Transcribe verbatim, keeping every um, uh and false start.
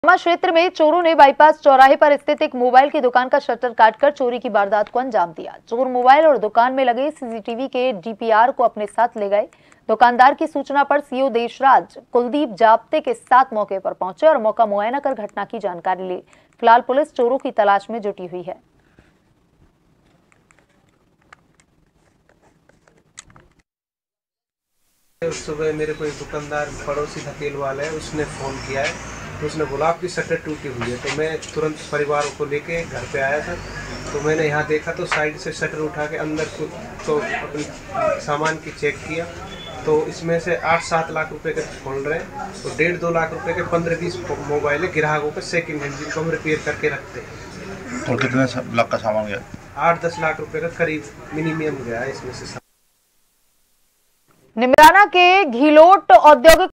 मा क्षेत्र में चोरों ने बाईपास चौराहे पर स्थित एक मोबाइल की दुकान का शटर काटकर चोरी की वारदात को अंजाम दिया। चोर मोबाइल और दुकान में लगे सीसीटीवी के डीपीआर को अपने साथ ले गए। दुकानदार की सूचना पर सीओ देशराज कुलदीप जाप्ते के साथ मौके पर पहुंचे और मौका मुआयना कर घटना की जानकारी ली। फिलहाल पुलिस चोरों की तलाश में जुटी हुई है। सुबह मेरे को एक दुकानदार पड़ोसी धकेल वाला है, उसने फ़ोन किया है तो उसने बोला आपकी शटर टूटी हुई है। तो मैं तुरंत परिवार को लेके घर पे आया था। तो मैंने यहाँ देखा तो साइड से शटर उठा के अंदर कुछ तो अपने सामान की चेक किया तो इसमें से आठ सात लाख रुपए के खोल रहे हैं। तो डेढ़ दो लाख रुपए के पंद्रह बीस मोबाइल है ग्राहकों के सेकेंड हैंड, जिनको हम रिपेयर करके रखते हैं। तो कितने लाख का सामान गया? आठ दस लाख रुपए का करीब मिनिमम गया है इसमें से। निमराना के घिलोट औद्योगिक